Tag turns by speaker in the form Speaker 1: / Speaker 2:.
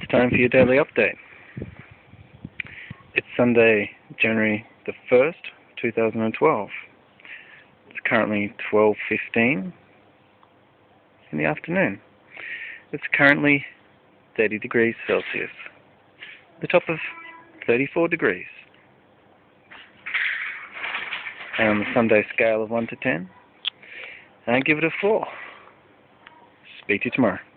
Speaker 1: time for your daily update. It's Sunday, January the 1st, 2012. It's currently 12:15 in the afternoon. It's currently 30 degrees Celsius, the top of 34 degrees. And on the Sunday scale of 1 to 10, I give it a 4. Speak to you tomorrow.